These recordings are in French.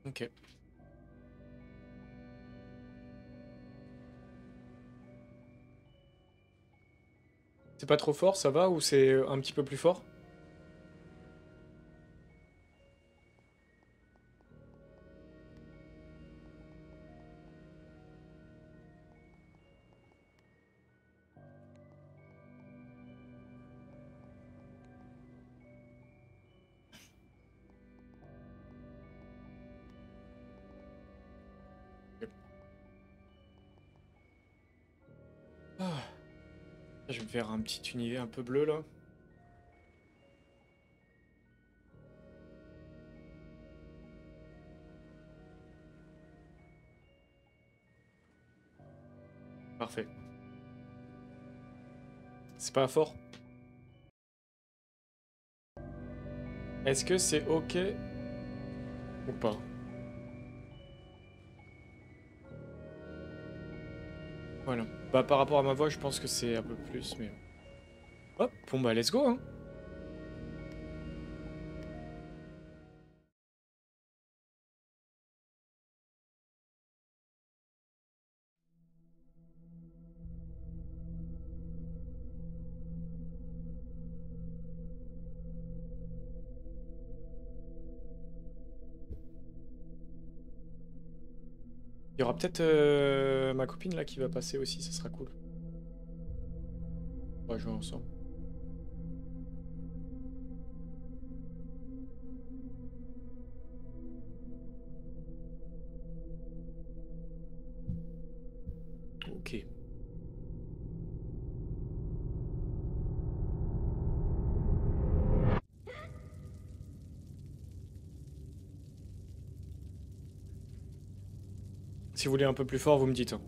Ok. C'est pas trop fort, ça va, ou c'est un petit peu plus fort? Ok. Ah. Je vais me faire un petit univers un peu bleu là. Parfait. C'est pas fort? Est-ce que c'est ok ou pas? Voilà. Bah par rapport à ma voix, je pense que c'est un peu plus, mais... Hop, bon bah let's go, hein. Il y aura peut-être ma copine là qui va passer aussi, ça sera cool. On va jouer ensemble. Ok. Si vous voulez un peu plus fort, vous me dites, hein.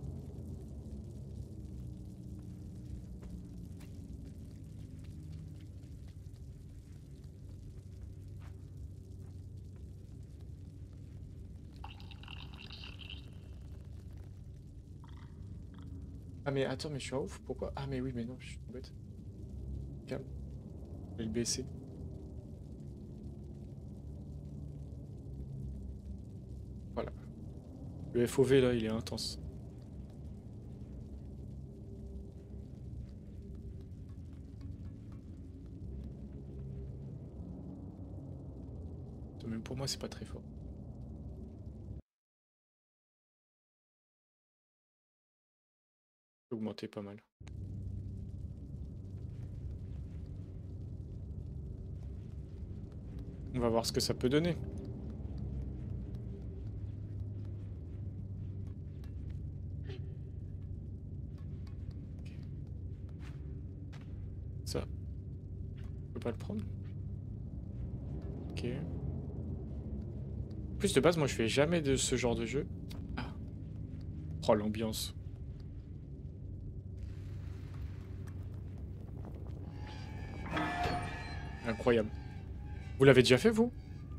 Ah mais attends, mais je suis un ouf, pourquoi? Ah mais oui, mais non, je suis bête. Calme. Je vais le baisser. Voilà. Le FOV là, il est intense. Même pour moi, c'est pas très fort. Augmenter pas mal. On va voir ce que ça peut donner. Ça, je peux pas le prendre. Ok. En plus de base, moi je fais jamais de ce genre de jeu. Ah. Oh l'ambiance. Incroyable. Vous l'avez déjà fait vous?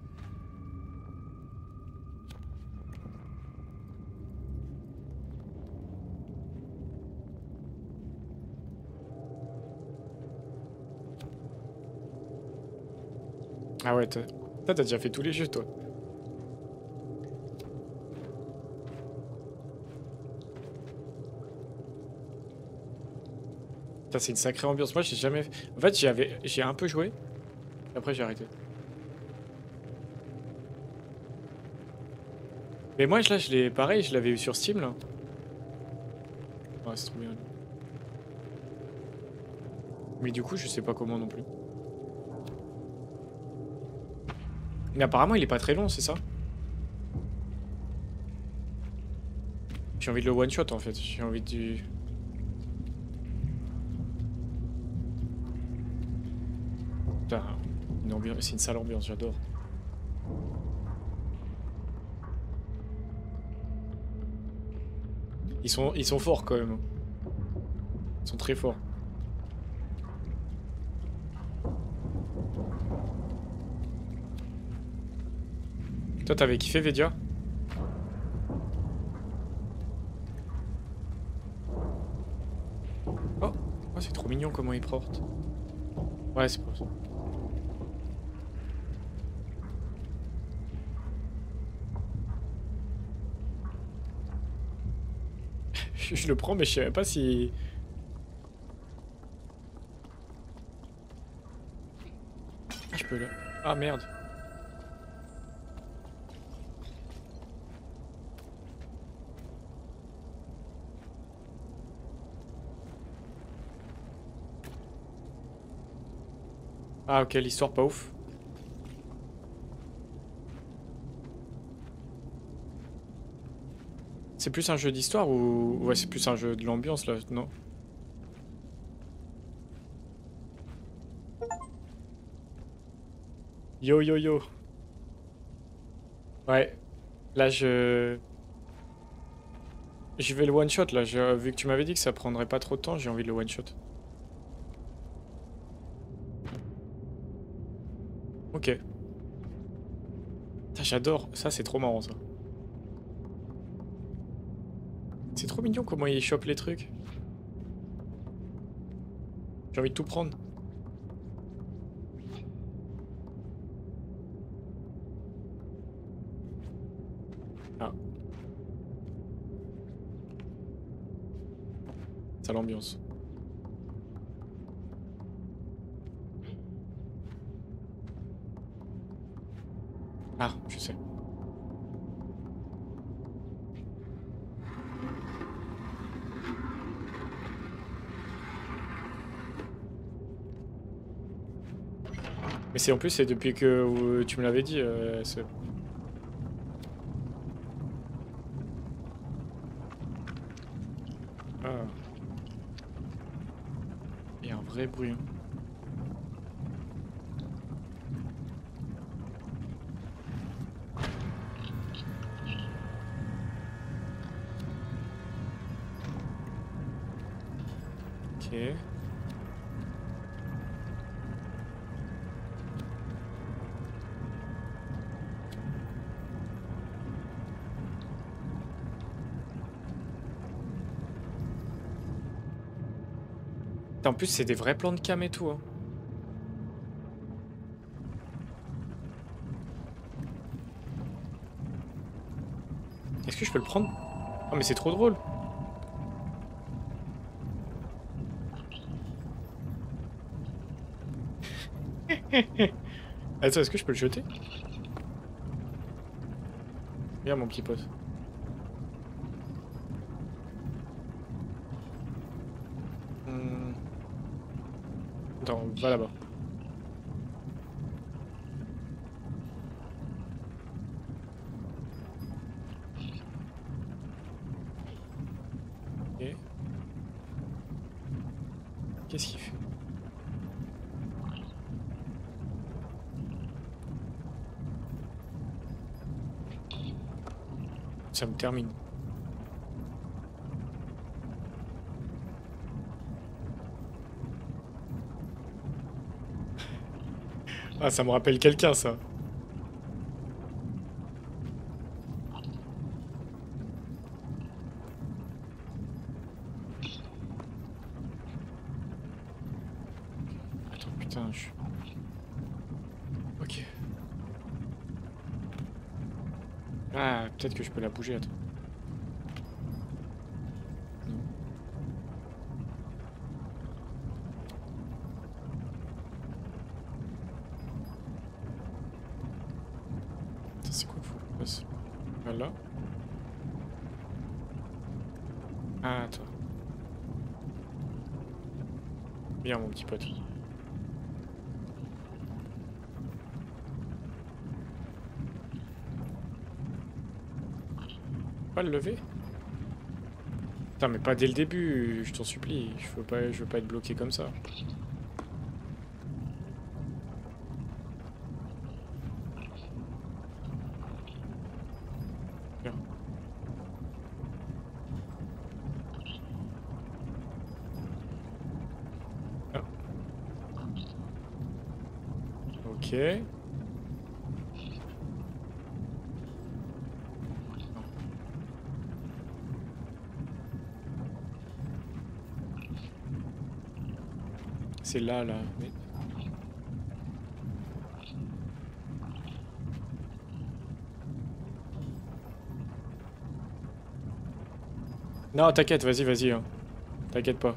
Ah ouais, t'as déjà fait tous les jeux toi. Ça c'est une sacrée ambiance. Moi j'ai jamais... En fait j'ai un peu joué. Après j'ai arrêté. Mais moi là je l'ai... Pareil, je l'avais eu sur Steam là. Ouais, c'est trop bien. Mais du coup je sais pas comment non plus. Mais apparemment il est pas très long, c'est ça? J'ai envie de le one shot en fait. J'ai envie du... Putain, une ambiance... c'est une sale ambiance, j'adore. Ils sont forts quand même. Ils sont très forts. Toi t'avais kiffé Vedia? Oh, oh c'est trop mignon comment il porte. Ouais c'est pour ça. je le prends, mais je savais pas si... Ah, je peux le... Ah, merde. Ah, ok, l'histoire pas ouf. C'est plus un jeu d'histoire ou... Ouais, c'est plus un jeu de l'ambiance, là, non? Yo, yo, yo. Ouais. Là, je vais le one-shot, là. Vu que tu m'avais dit que ça prendrait pas trop de temps, j'ai envie de le one-shot. Ok. J'adore. Ça, c'est trop marrant, ça. C'est trop mignon comment il chope les trucs. J'ai envie de tout prendre. Ah. Ça l'ambiance. Ah, je sais. Mais c'est en plus, c'est depuis que tu me l'avais dit. Ah. Il y a un vrai bruit. Hein. Ok. En plus, c'est des vrais plans de cam et tout. Hein. Est-ce que je peux le prendre? Oh, mais c'est trop drôle. Attends, est-ce que je peux le jeter? Viens, mon petit pote. Attends, va là-bas. Ok. Qu'est-ce qu'il fait? Ça me termine. Ah, ça me rappelle quelqu'un, ça. Attends, putain, je... Ok. Ah, peut-être que je peux la bouger, attends. Non. Attends, c'est quoi qu'il faut que je fasse? Voilà. Ah, attends. Viens, mon petit pote. Pas le lever? Putain, mais pas dès le début, je t'en supplie. Je veux pas être bloqué comme ça. Viens. Ah. Ok. C'est là, là. Mais... Non, t'inquiète, vas-y, vas-y. Hein. T'inquiète pas.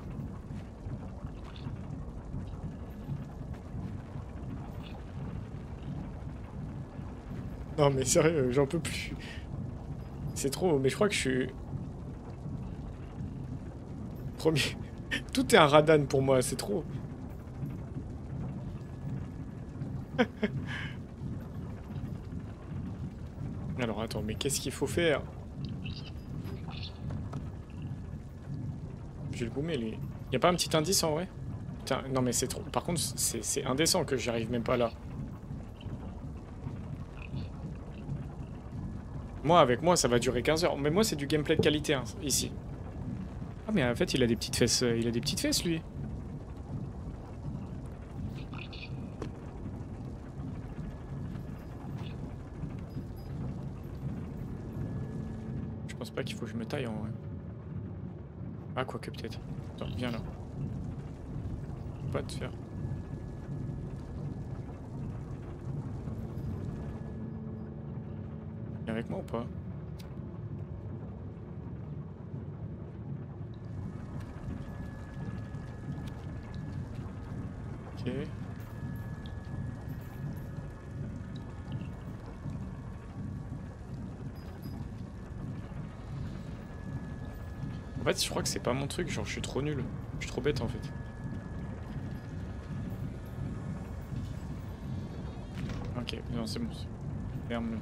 Non, mais sérieux, j'en peux plus. C'est trop, mais je crois que je suis... Premier... Tout est un radan pour moi, c'est trop. Alors attends, mais qu'est-ce qu'il faut faire? Je vais le boomer, lui. Y a pas un petit indice en vrai? Putain, non mais c'est trop... Par contre, c'est indécent que j'y arrive même pas là. Moi, avec moi, ça va durer 15 heures. Mais moi, c'est du gameplay de qualité, hein, ici. Ah mais en fait, il a des petites fesses, il a des petites fesses, lui. Je pense pas qu'il faut que je me taille en vrai. Ah, quoique peut-être. Attends, viens là. Faut pas te faire. Viens avec moi ou pas? Ok. En fait, je crois que c'est pas mon truc, genre je suis trop nul. Je suis trop bête en fait. Ok, non, c'est bon. Ferme-le.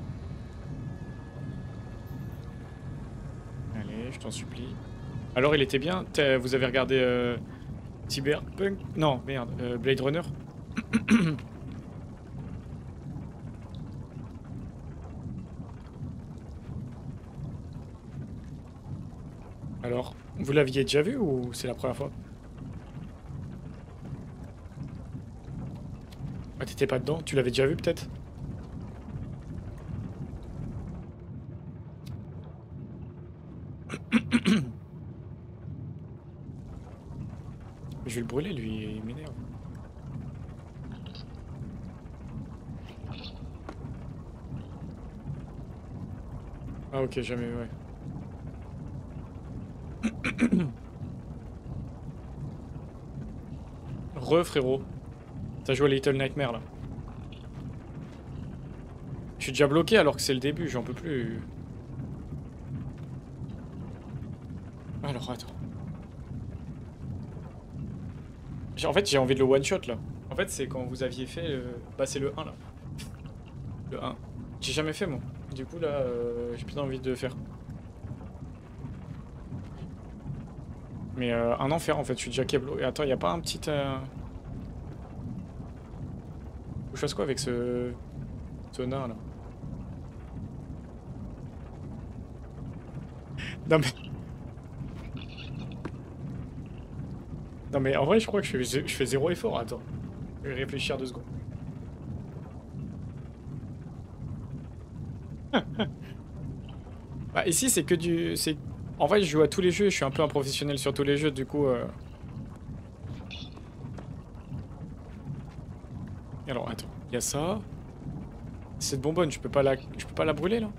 Allez, je t'en supplie. Alors, il était bien? Vous avez regardé Cyberpunk? Non, merde, Blade Runner? Alors, vous l'aviez déjà vu ou c'est la première fois? Ah, t'étais pas dedans? Tu l'avais déjà vu peut-être? Je vais le brûler, lui, il m'énerve. Ah ok, jamais, ouais. Frérot. T'as joué à Little Nightmare là. Je suis déjà bloqué alors que c'est le début, j'en peux plus. Alors attends. En fait j'ai envie de le one shot là. En fait c'est quand vous aviez fait... Bah c'est le 1 là. Le 1. J'ai jamais fait moi. Du coup là j'ai plus envie de le faire. Mais un enfer en fait, je suis déjà câble. Et attends, y a pas un petit... Faut que je fasse quoi avec ce nain là? Non mais... Non mais en vrai je crois que je fais zéro effort, attends. Je vais réfléchir 2 secondes. Bah ici c'est que du... En vrai je joue à tous les jeux, je suis un peu un professionnel sur tous les jeux du coup... Alors attends, il y a ça. Cette bonbonne, je peux pas la brûler là?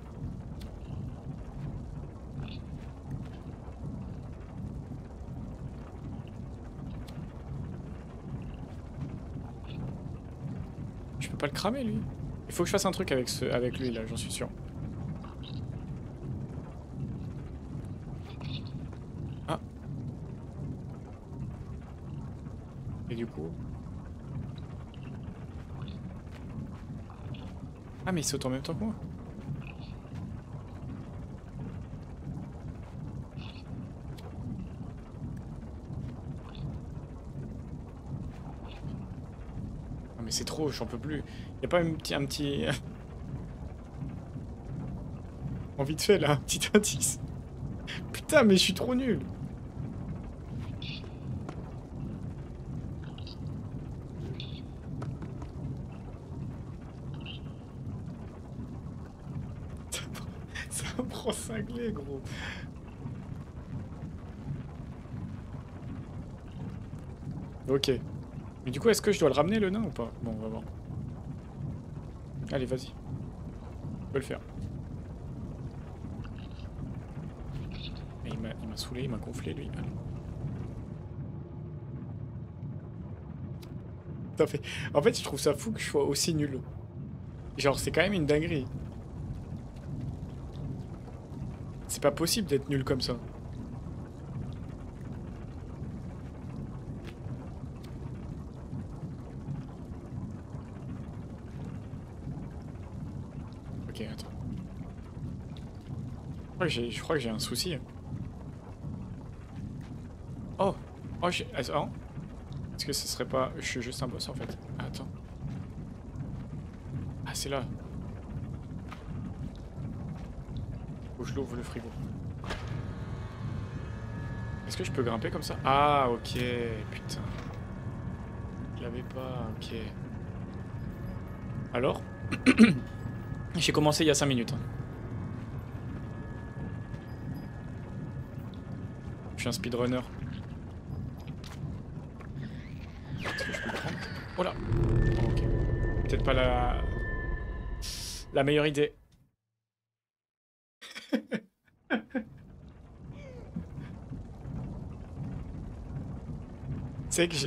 Je peux pas le cramer lui. Il faut que je fasse un truc avec lui là, j'en suis sûr. Ah. Et du coup... Ah mais il saute en même temps que moi. Ah mais c'est trop, j'en peux plus. Y a pas un petit... Envie de fait là, un petit indice. Putain mais je suis trop nul. Ça me prend cinglé gros. Ok. Mais du coup, est-ce que je dois le ramener le nain ou pas? Bon, on va voir. Allez, vas-y. On peut le faire. Et il m'a saoulé, il m'a gonflé lui. Ça fait... En fait, je trouve ça fou que je sois aussi nul. Genre, c'est quand même une dinguerie. C'est pas possible d'être nul comme ça. Ok, attends. Je crois que j'ai un souci. Oh! Oh, j'ai... Attends. Est-ce que ce serait pas... Je suis juste un boss en fait. Attends. Ah, c'est là. Faut que je l'ouvre le frigo. Est-ce que je peux grimper comme ça? Ah, ok. Putain. Je l'avais pas. Ok. Alors? J'ai commencé il y a 5 minutes. Hein. Je suis un speedrunner. Est-ce que je peux le prendre? Oh là! Oh, ok. Peut-être pas la meilleure idée. C'est que j'ai...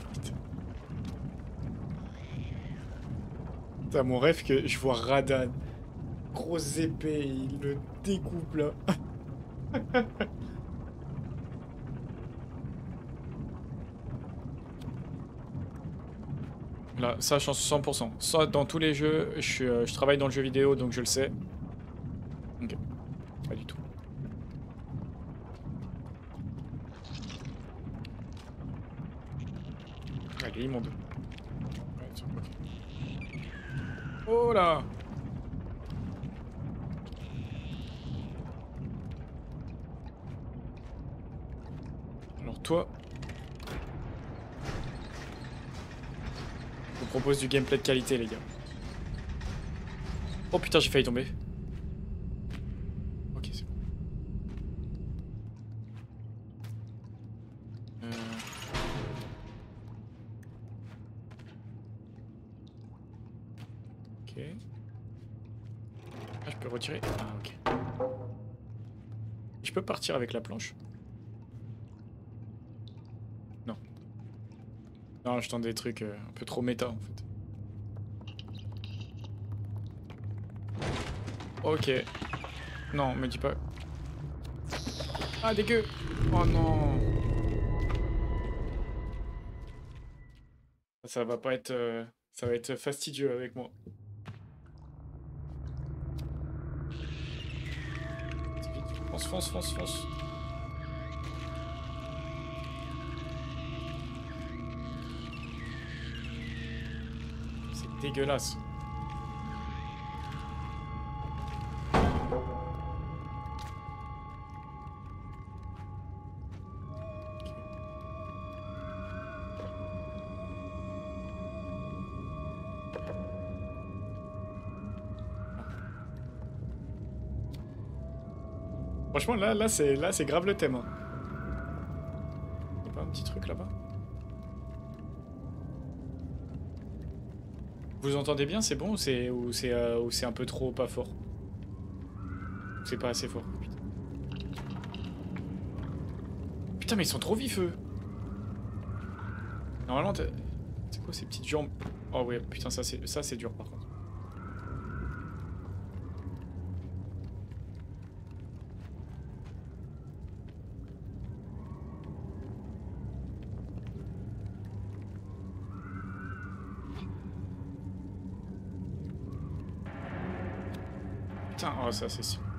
Putain, mon rêve que je vois Radan. Grosse épée, il le découpe là. Là, ça, je suis 100%. Ça, dans tous les jeux, je travaille dans le jeu vidéo, donc je le sais. Ok. Pas du tout. Allez, immonde. Ouais, okay. Oh là! Alors toi... Je vous propose du gameplay de qualité, les gars. Oh putain, j'ai failli tomber. Ok, c'est bon. Ok. Ah, je peux retirer. Ah, ok. Je peux partir avec la planche? Non. Non, je tente des trucs un peu trop méta, en fait. Ok. Non, me dis pas. Ah, dégueu! Oh non! Ça va pas être... ça va être fastidieux avec moi. Fonce, fonce, fonce, fonce. C'est dégueulasse. Franchement, là c'est grave le thème. Hein. Y'a pas un petit truc là-bas? Vous entendez bien? C'est bon ou c'est un peu trop pas fort? C'est pas assez fort. Putain. Putain, mais ils sont trop vifs eux. Normalement, c'est quoi ces petites jambes? Oh ouais, putain, ça c'est dur par contre. Putain, oh ça c'est sûr.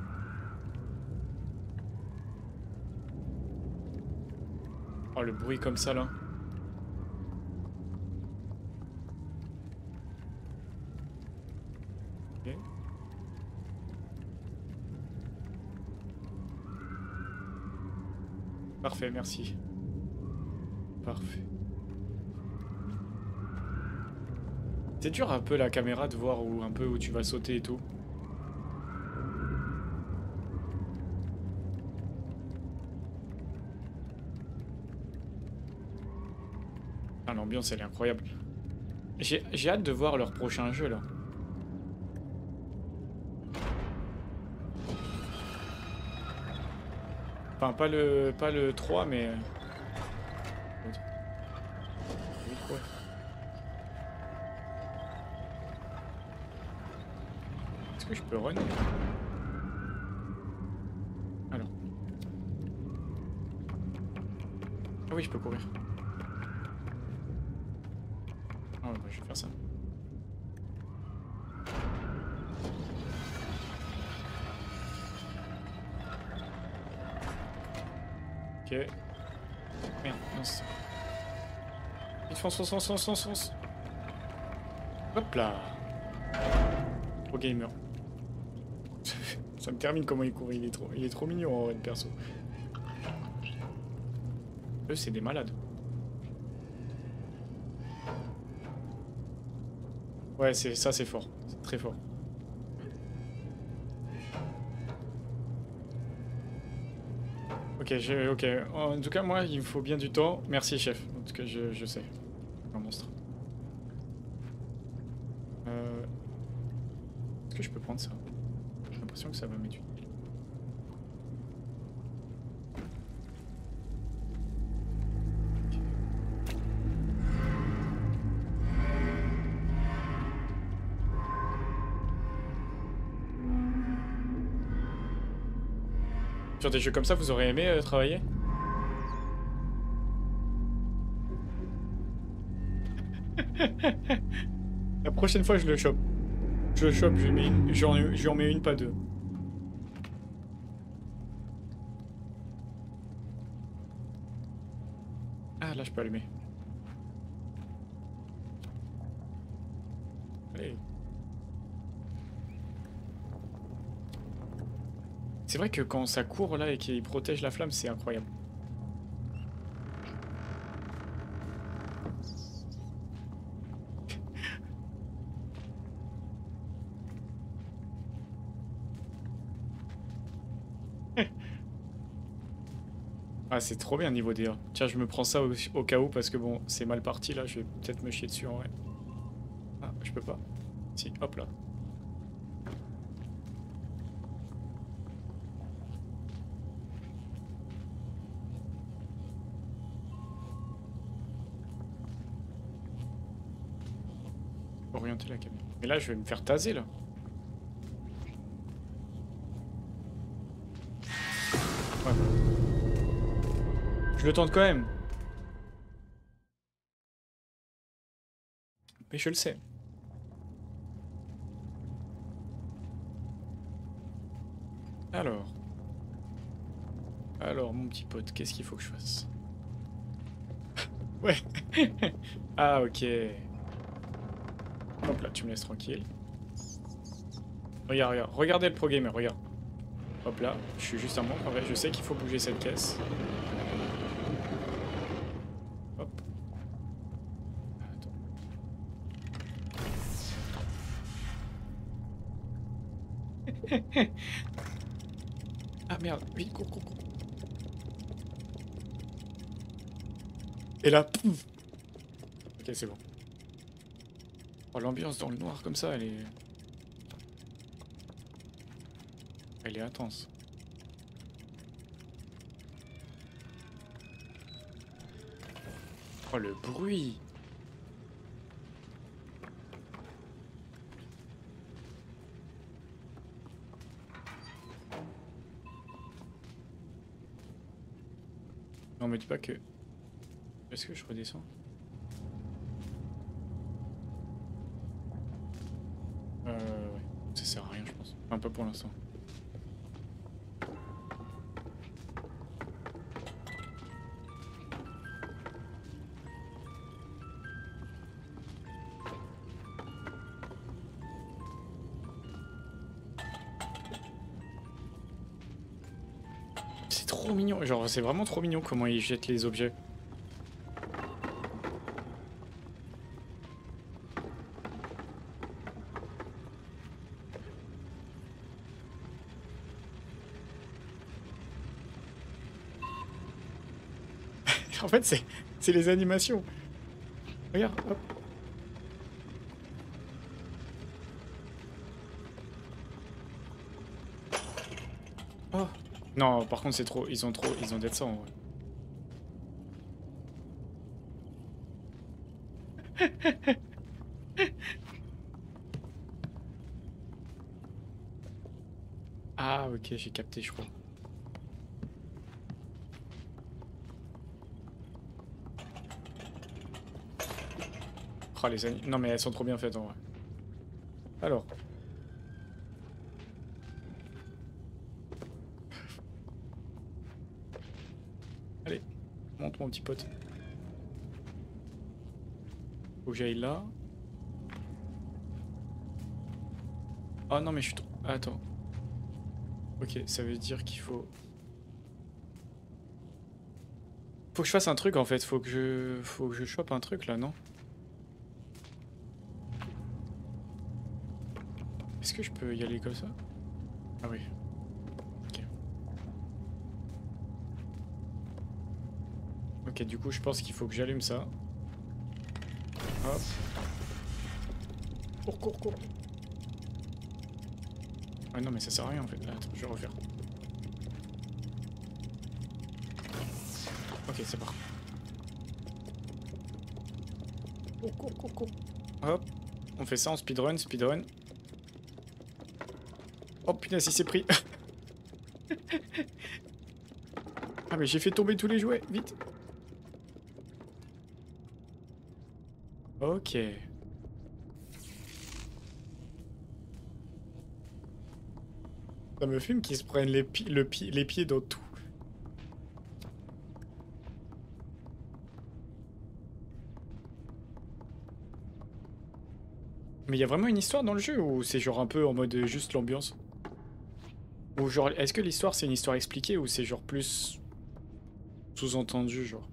Oh le bruit comme ça là. Ok. Parfait, merci. Parfait. C'est dur un peu la caméra de voir un peu où tu vas sauter et tout. Ah, l'ambiance elle est incroyable. J'ai hâte de voir leur prochain jeu là. Enfin, pas le 3, mais... Oui, ouais. Est-ce que je peux run? Alors. Ah oui, je peux courir. Ah ouais, bah, je vais faire ça. Ok. Merde, mince. Vite, fonce. Hop là. Pro gamer. Ça me termine comment il court, il est trop mignon en vrai, le perso. Eux, c'est des malades. Ouais, ça c'est fort. C'est très fort. Ok, ok. En tout cas, moi, il me faut bien du temps. Merci, chef. En tout cas, je sais. Un monstre. Est-ce que je peux prendre ça? J'ai l'impression que ça va m'étudier. Sur des jeux comme ça, vous aurez aimé travailler? La prochaine fois, je le chope. Je le chope, je lui en mets une, pas deux. Ah, là, je peux allumer. Allez. C'est vrai que quand ça court là et qu'il protège la flamme, c'est incroyable. Ah, c'est trop bien niveau DA. Tiens, je me prends ça au cas où parce que bon, c'est mal parti là, je vais peut-être me chier dessus en vrai. Ah, je peux pas. Si, hop là. Orienter la caméra. Mais là, je vais me faire taser là. Ouais. Je le tente quand même. Mais je le sais. Alors. Alors, mon petit pote, qu'est-ce qu'il faut que je fasse? Ouais. Ah, ok. Hop là, tu me laisses tranquille. Regarde, regarde. Regardez le pro gamer, regarde. Hop là, je suis juste un monstre. En vrai, je sais qu'il faut bouger cette caisse. Hop. Attends. Ah merde, oui, cours. Et là, pouf. Ok, c'est bon. Oh, l'ambiance dans le noir comme ça, elle est intense. Oh, le bruit. Non, me dis pas que... Est-ce que je redescends? Ouais. Ça sert à rien, je pense. Enfin, pas pour l'instant. C'est trop mignon. Genre, c'est vraiment trop mignon comment ils jettent les objets. En fait, c'est les animations. Regarde, hop. Oh, Non, par contre, c'est trop. Ils ont d'être ça en vrai. Ah, ok, j'ai capté, je crois. Oh, les animes. Non, mais elles sont trop bien faites en vrai. Alors. Allez, monte mon petit pote. Faut que j'aille là. Oh non, mais je suis trop. Attends. Ok, ça veut dire qu'il faut. Faut que je fasse un truc en fait. Faut que je chope un truc là, non? Est-ce que je peux y aller comme ça? Ah oui. Ok. Ok, du coup, je pense qu'il faut que j'allume ça. Hop. Cours, cours, cours. Ah non, mais ça sert à rien en fait. Attends, je vais refaire. Ok, c'est parti. Cours, cours, cours, cours. Hop. On fait ça en speedrun, speedrun. Oh punaise, il s'est pris. Ah mais j'ai fait tomber tous les jouets, vite. Ok. Ça me fume qu'ils se prennent les pieds dans tout. Mais il y a vraiment une histoire dans le jeu ou c'est genre un peu en mode juste l'ambiance? Ou genre, est-ce que l'histoire c'est une histoire expliquée ou c'est genre plus sous-entendu genre?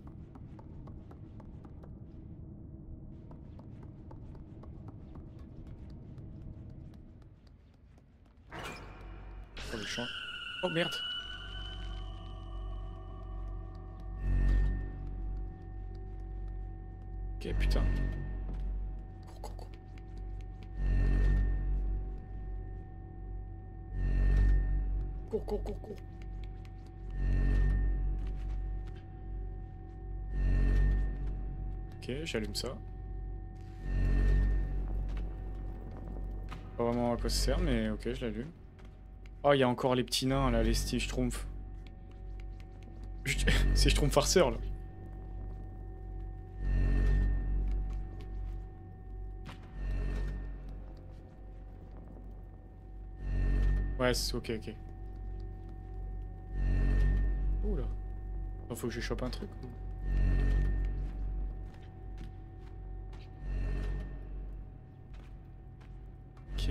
Oh le champ. Oh merde. Ok putain. Cours, cours, cours. Cours, cours, cours, cours. Ok, j'allume ça. Pas vraiment à quoi ça sert, mais ok, je l'allume. Oh, il y a encore les petits nains là, les Steve Schtroumpf. C'est Schtroumpf farceur là. Ouais, c'est ok, ok. Oula. Faut que je chope un truc. Ok.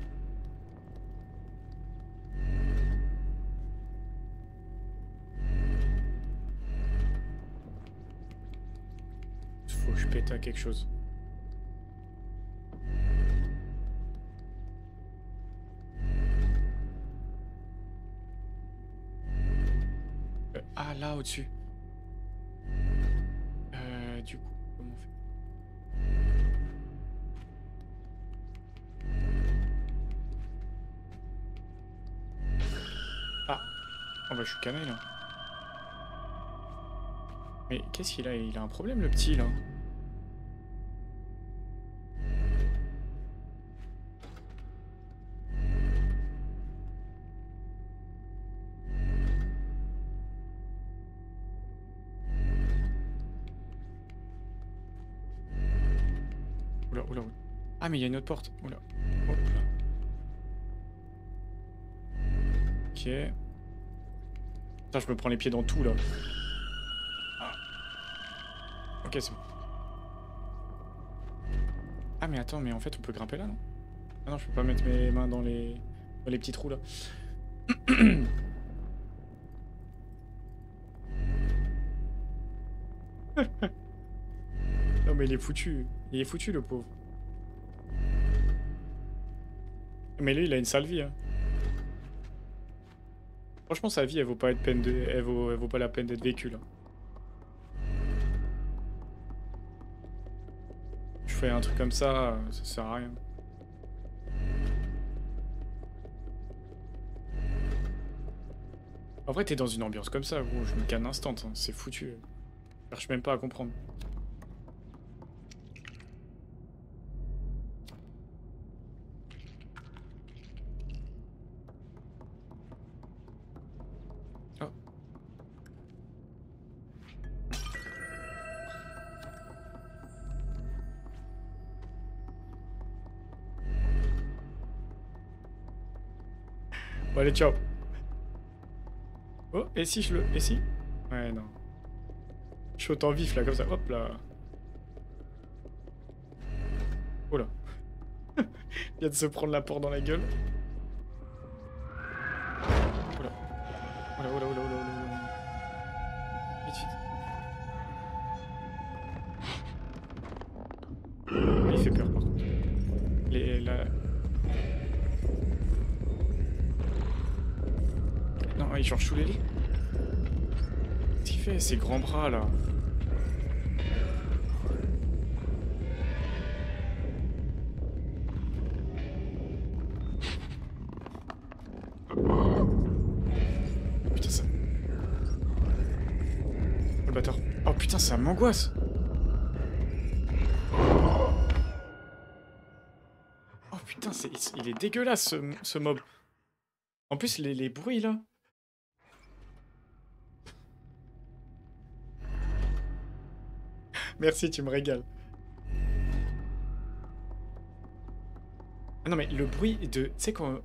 Faut que je pète à quelque chose. Ah, là, au-dessus. Du coup, comment on fait? Ah. Oh bah, je suis cané, là. Mais qu'est-ce qu'il a? Il a un problème, le petit, là. Oula, oula, oula. Ah, mais il y a une autre porte. Oula. Hop là. Ok. Putain, je me prends les pieds dans tout, là. Ah. Ok, c'est bon. Ah, mais attends, mais en fait, on peut grimper là, non? Ah non, je peux pas mettre mes mains dans les petits trous, là. Non, mais il est foutu. Il est foutu, le pauvre. Mais lui, il a une sale vie, hein. Franchement, sa vie, elle vaut pas être peine de... elle vaut pas la peine d'être vécue, là. Je fais un truc comme ça sert à rien. En vrai, t'es dans une ambiance comme ça, gros, je me canne instant, hein. C'est foutu. Je cherche même pas à comprendre. Oh. Bon, allez, ciao. Oh, et si je le... Et si? Ouais, non. Je saute en vif, là, comme ça. Hop, là. Oh là. Il vient de se prendre la porte dans la gueule. Oh là. Oh là, oh là, oh là, oh là, oh là. Vite, vite. Il fait peur, par contre. La... Non, il genre sous les lits. Qu'est-ce qu'il fait, ces grands bras, là? Putain, ça... Le bâtard. Oh putain, ça m'angoisse. Oh putain, il est dégueulasse, ce mob. En plus, les bruits, là. Merci, tu me régales. Ah non, mais le bruit de... Tu sais quand...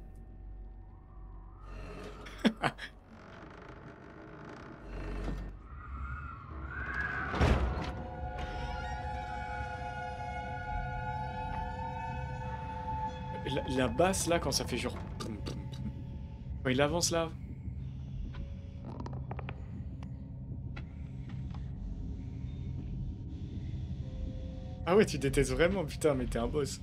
la basse, là, quand ça fait genre... Quand il avance, là. Ah ouais, tu détestes vraiment, putain, mais t'es un boss.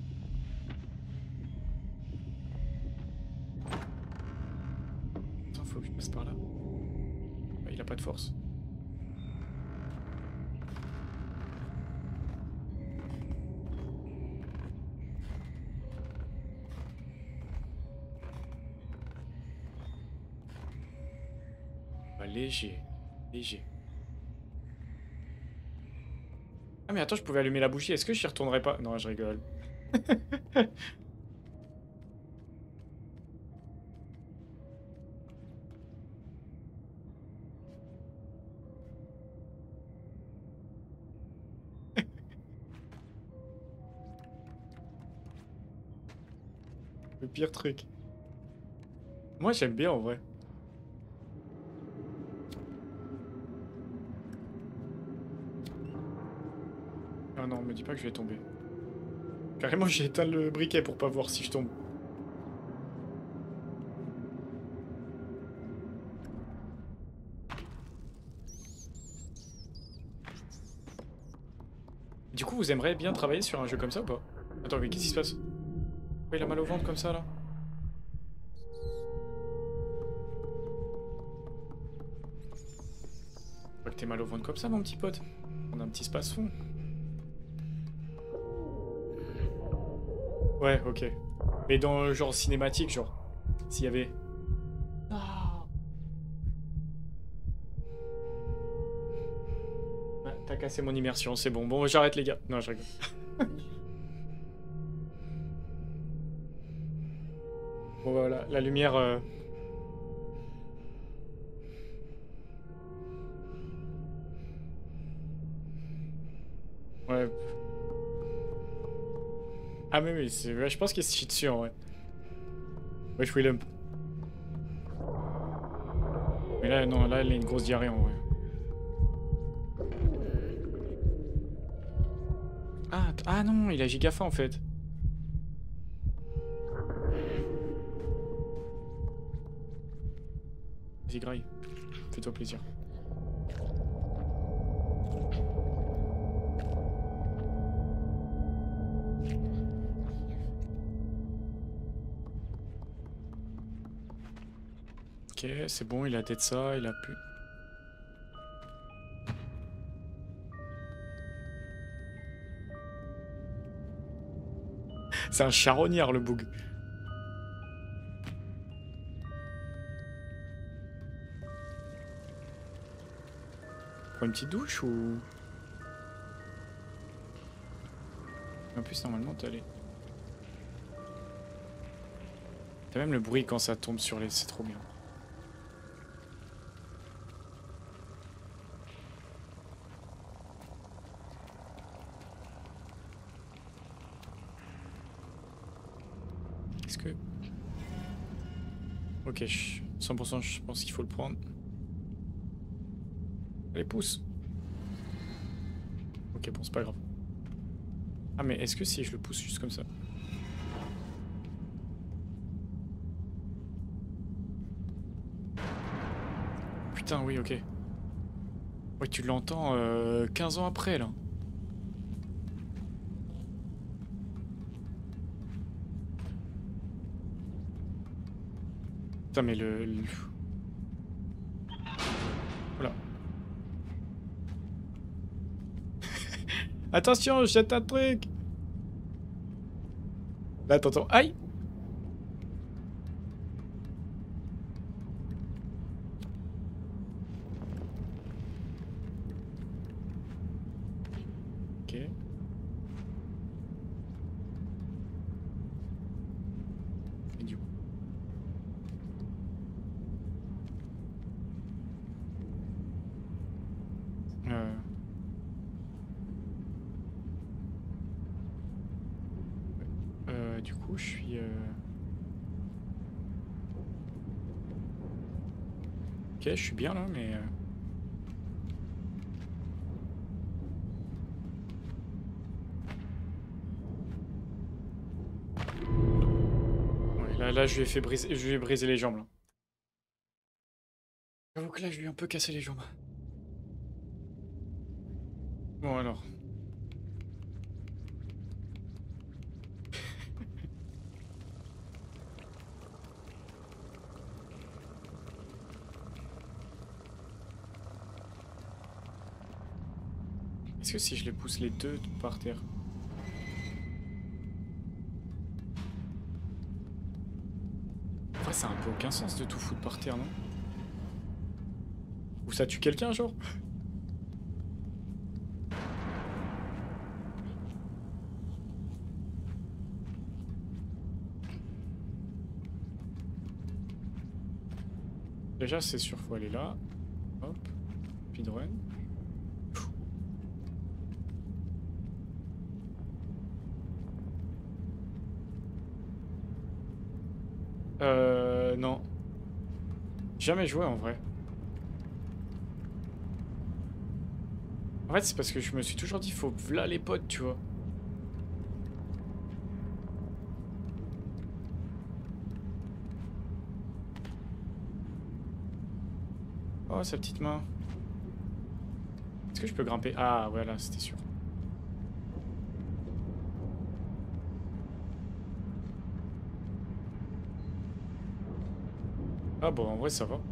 Attends, faut que je passe par là. Ouais, il a pas de force. Bah, léger. Léger. Ah mais attends, je pouvais allumer la bougie. Est-ce que j'y retournerai pas? Non, je rigole. Le pire truc. Moi, j'aime bien, en vrai. Ah non, me dis pas que je vais tomber. Carrément, j'ai éteint le briquet pour pas voir si je tombe. Du coup, vous aimeriez bien travailler sur un jeu comme ça ou pas? Attends, mais qu'est-ce qui se passe? Pourquoi il a mal au ventre comme ça, là? Pourquoi que t'es mal au ventre comme ça, mon petit pote? On a un petit space-fond. Ouais, ok. Mais dans le genre cinématique, genre. S'il y avait... Ah. Ouais, t'as cassé mon immersion, c'est bon. Bon, j'arrête les gars. Non, je rigole. Bon, voilà, la lumière... Ouais. Ah mais oui, ouais, je pense qu'il se chie dessus, en vrai. Wesh, Willem. Mais là, non, là, elle a une grosse diarrhée, en vrai. Ah, ah non, il a giga faim, en fait. Vas-y, graille. Fais-toi plaisir. Ok, c'est bon, il a tête ça, il a pu... C'est un charognard, le boug. prends une petite douche ou... En plus, normalement, t'as les... T'as même le bruit quand ça tombe sur les... C'est trop bien. Est-ce que... Ok, 100% je pense qu'il faut le prendre. Allez, pousse. Ok, bon, c'est pas grave. Ah, mais est-ce que si je le pousse juste comme ça? Putain, oui, ok. Ouais, tu l'entends 15 ans après, là. Putain, mais le... Voilà. Attention, je jette un truc. Là, t'entends... Aïe! Ok. Et du coup... du coup, je suis... Ok, je suis bien là, mais... Ouais, là, je lui ai fait briser... Je lui ai brisé les jambes, là. J'avoue que là, je lui ai un peu cassé les jambes. Bon, alors... Est-ce que si je les pousse les deux par terre... En vrai, ça a un peu aucun sens de tout foutre par terre, non? Ou ça tue quelqu'un, genre? Déjà, c'est sûr, faut aller là. Hop. Speedrun. Non. Jamais joué en vrai. En fait, c'est parce que je me suis toujours dit, faut v'là les potes, tu vois. Oh, sa petite main. Est-ce que je peux grimper? Ah, voilà, c'était sûr. Ah bon, en vrai, ça va.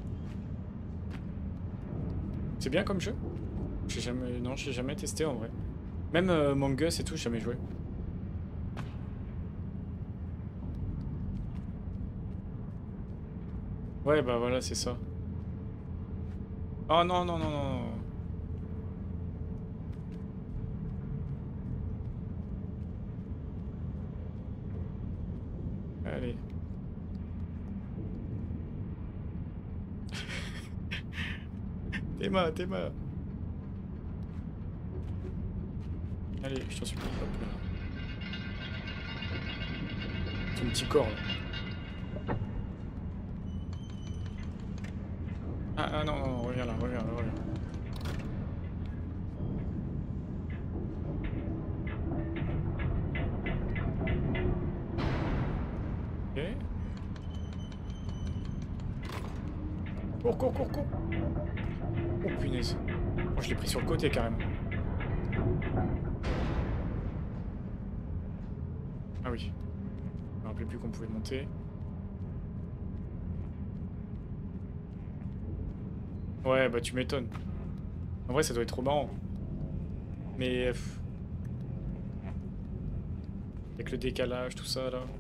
C'est bien comme jeu? J'ai jamais... Non, j'ai jamais testé en vrai. Même Among Us et tout, j'ai jamais joué. Ouais, bah voilà, c'est ça. Oh non, non, non, non. Allez. Théma, Théma. Allez, je t'en supplie. Hop là. Ton petit corps là. Ah non, non, non, reviens là, reviens là, reviens. Ok. Cours, cours, cours, cours. Oh punaise. Oh, je l'ai pris sur le côté carrément. Ah oui. Je me rappelais plus qu'on pouvait monter. Ouais, bah tu m'étonnes. En vrai, ça doit être trop marrant. Mais... avec le décalage, tout ça, là.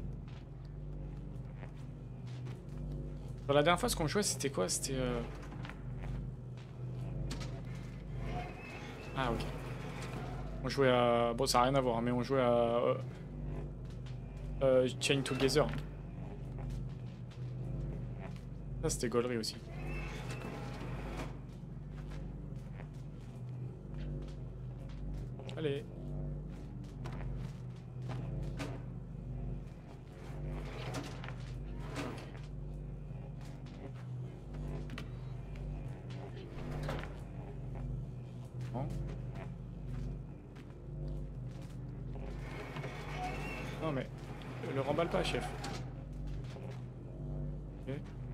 Dans la dernière fois, ce qu'on jouait, c'était quoi? C'était... On jouait à... Bon, ça n'a rien à voir, hein, mais on jouait à... Chain Together. Ça, c'était gaulerie aussi. Allez. Bon. Non mais... Le remballe pas, chef. Ok.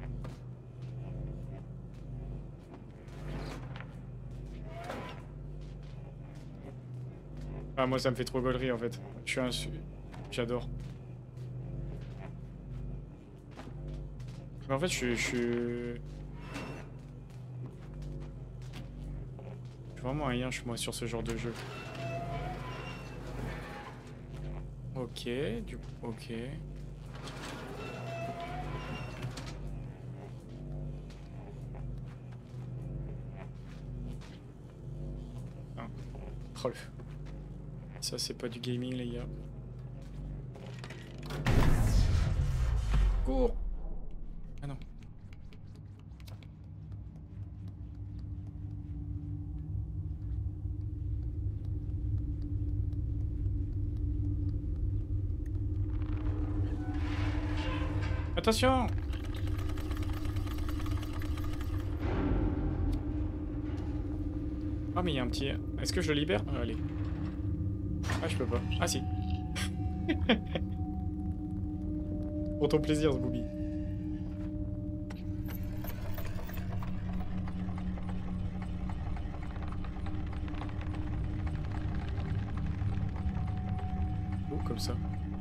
Ah, moi ça me fait trop gaulerie en fait. Je suis un... J'adore. Mais en fait je suis vraiment un yinche moi sur ce genre de jeu. Ok, du coup, ok. Ah, troll. Ça c'est pas du gaming les gars. Cours! Ah non. Attention! Ah mais il y a un petit... Est-ce que je le libère? Ah, allez. Ah je peux pas. Ah si. Pour ton plaisir ce booby. Oh comme ça.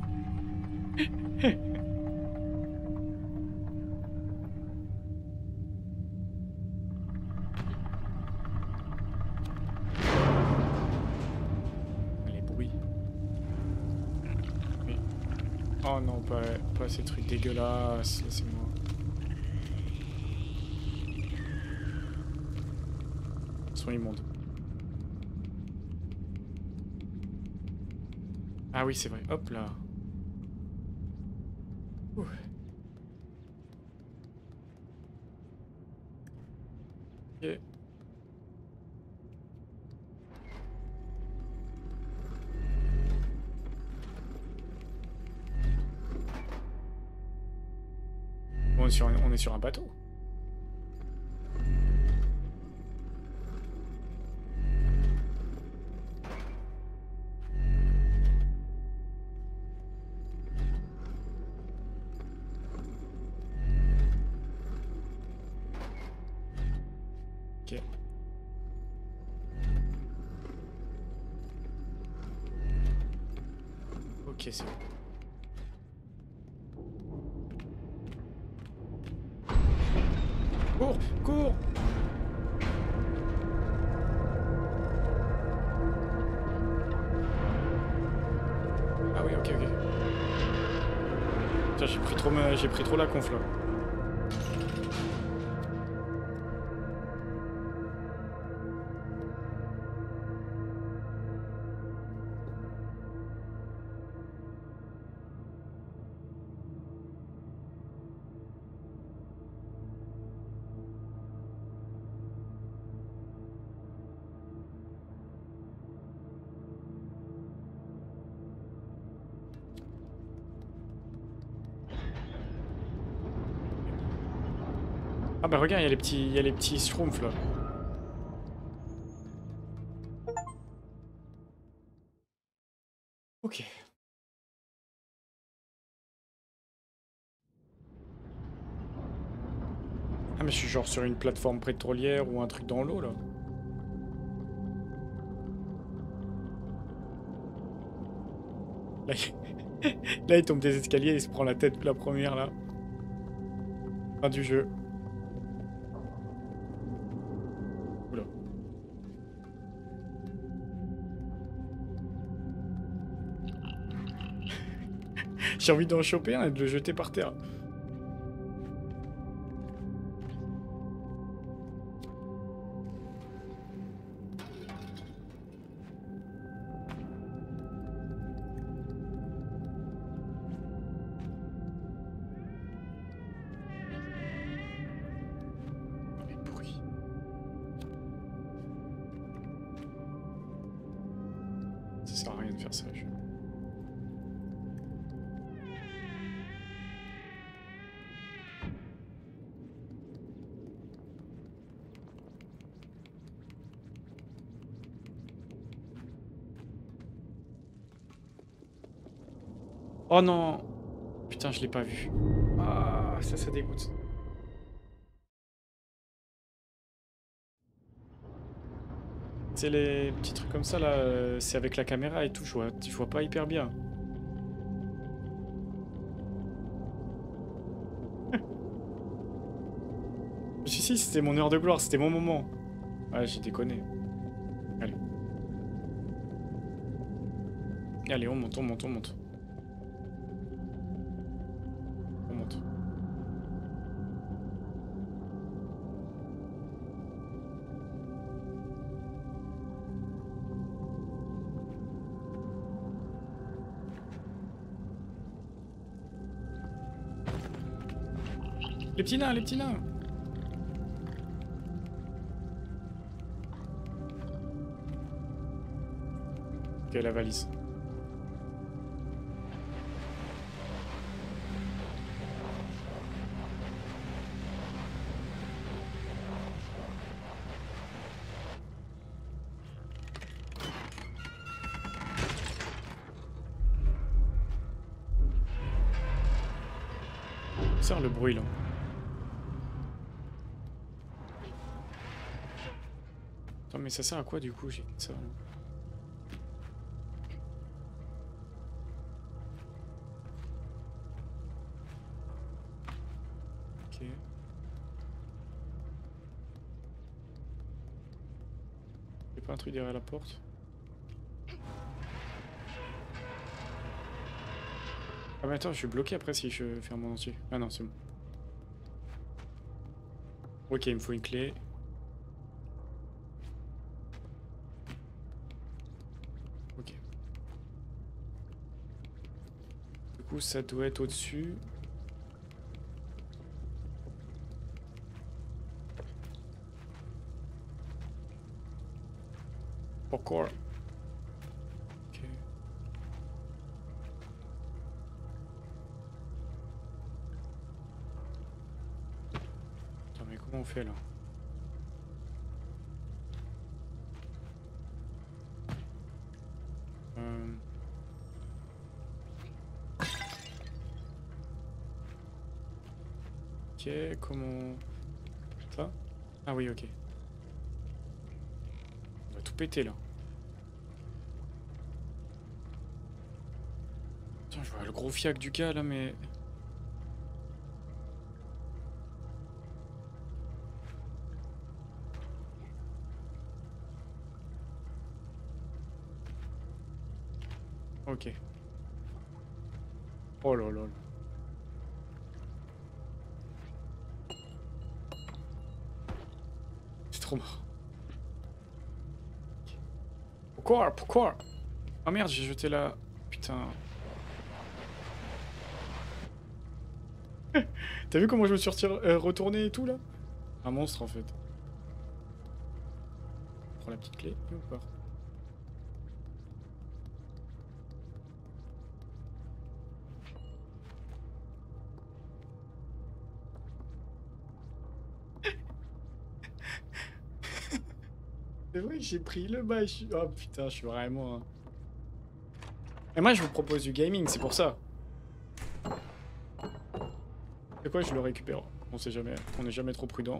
Les bruits. Mais... Oh non, pas ces trucs dégueulasses, laissez-moi. Ils sont immondes. Ah oui, c'est vrai. Hop là. Ouh. Ok. On est sur un bateau. Ok. Ok, c'est bon. Cours! Cours! Ah oui, ok, ok. Tiens, j'ai pris trop la conf là. Ah bah regarde, il y a les petits schtroumpfs là. Ok. Ah mais je suis genre sur une plateforme pétrolière ou un truc dans l'eau là. Là, là, il tombe des escaliers, il se prend la tête la première là. Fin du jeu. Oula. J'ai envie d'en choper un et de le jeter par terre. de faire ça. Oh non! Putain, je l'ai pas vu. Ah, ça dégoûte. C'est les petits trucs comme ça là, c'est avec la caméra et tout, je vois pas hyper bien. Si, c'était mon heure de gloire, c'était mon moment. Ouais, j'ai déconné. Allez. Allez, on monte. On monte. Les petits nains! Ok, la valise. Sors le bruit là. Attends, mais ça sert à quoi du coup, j'ai ça là. Ok. Y'a pas un truc derrière la porte? Ah mais attends, je suis bloqué après si je ferme mon entier. Ah non, c'est bon. Ok, il me faut une clé. Ok. Du coup, ça doit être au-dessus. Pourquoi? Ok. Attends, mais comment on fait là? Ok, comment... Ça? Ah oui, ok. On va tout péter là. Putain, je vois le gros fiac du gars là, mais... Ok. Oh là là là. C'est trop marrant. Pourquoi? Ah merde, j'ai jeté la... Putain. T'as vu comment je me suis retourné et tout là? Un monstre en fait. On prend la petite clé et on part. C'est vrai, j'ai pris le bas. Oh putain, je suis vraiment... Et moi je vous propose du gaming, c'est pour ça. C'est quoi, je le récupère. On sait jamais, on n'est jamais trop prudent.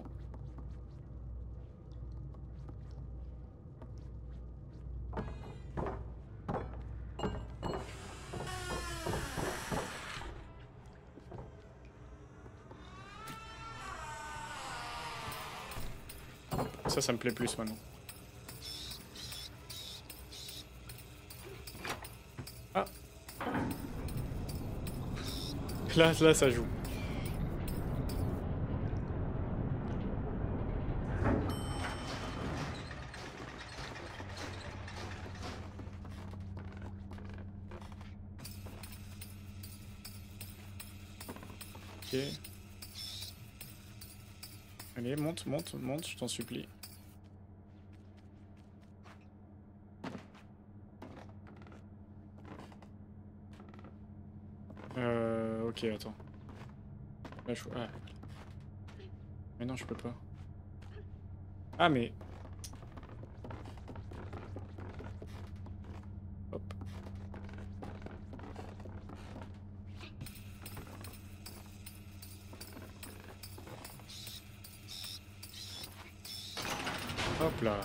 Ça me plaît plus maintenant. Ah. Là, ça joue. Ok. Allez, monte, je t'en supplie. Ok, attends. Là, je... Ah. Mais non, je peux pas. Ah, mais... Hop. Hop là.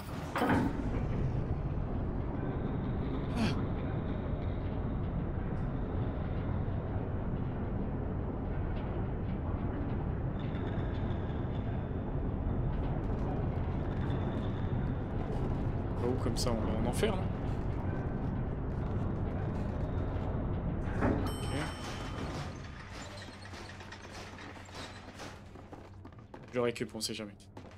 Oh, comme ça, on va en enfer, là. Ok. Je le récup, on sait jamais.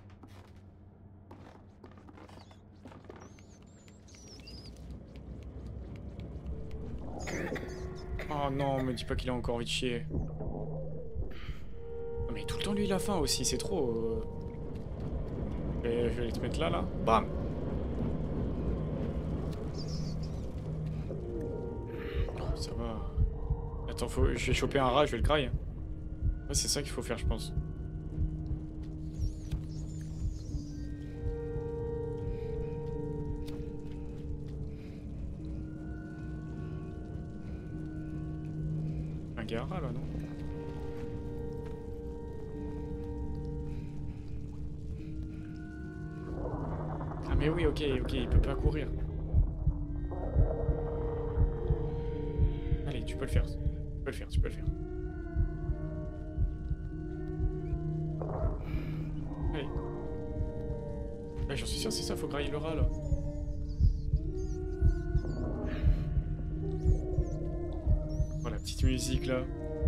Oh non, me dis pas qu'il a encore envie de chier. Mais tout le temps lui il a faim aussi, c'est trop. Je vais aller te mettre là, là. Bam! Oh, ça va. Attends, je vais choper un rat, je vais le grailler. Ouais, c'est ça qu'il faut faire, je pense. Un gara là, non? Ah mais oui, ok, il peut pas courir. Allez, tu peux le faire. Tu peux le faire, tu peux le faire. Allez. Ouais, j'en suis sûr, c'est ça, faut grailler le rat là. Oh, la petite musique là.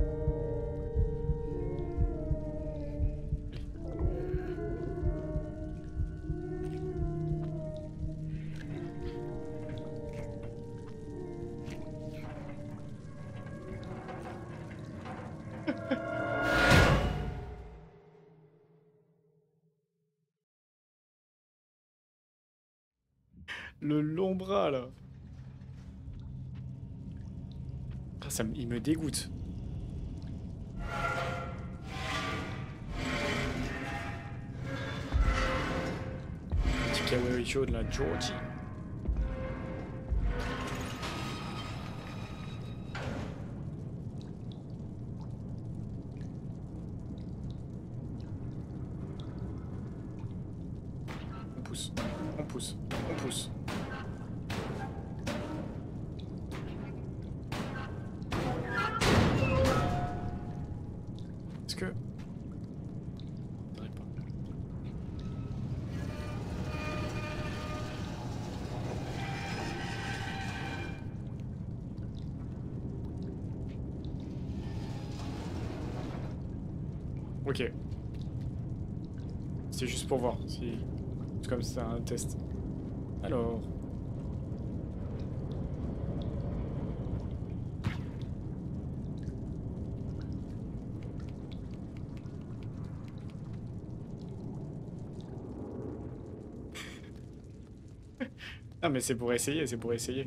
Le long bras là. Ah, il me dégoûte. Petit kawaii chaud de la Georgie. On pousse, on pousse, on pousse. Est-ce que... Ok. C'est juste pour voir si... C'est comme ça, un test. Alors... Ah mais c'est pour essayer, c'est pour essayer.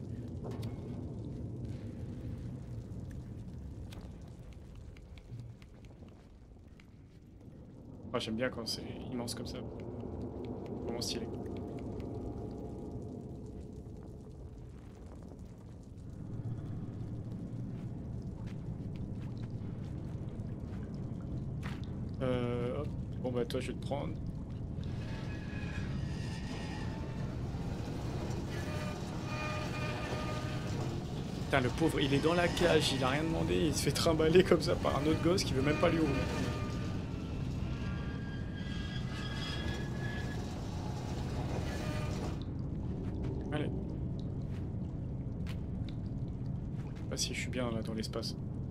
Ah, j'aime bien quand c'est immense comme ça. Vraiment stylé. Hop. Bon bah toi je vais te prendre. Putain le pauvre, il est dans la cage, il a rien demandé, il se fait trimballer comme ça par un autre gosse qui veut même pas lui ouvrir. Allez. Je sais pas si je suis bien là dans l'espace.